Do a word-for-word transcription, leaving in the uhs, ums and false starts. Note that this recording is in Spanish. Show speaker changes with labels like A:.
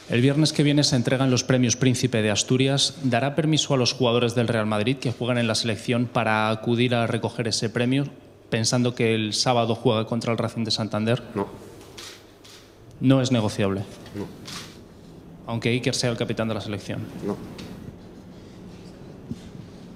A: El viernes que viene se entregan los premios Príncipe de Asturias. ¿Dará permiso a los jugadores del Real Madrid que juegan en la selección para acudir a recoger ese premio, pensando que el sábado juega contra el Racing de Santander?
B: No.
A: No es negociable.
B: No.
A: Aunque Iker sea el capitán de la selección.
B: No.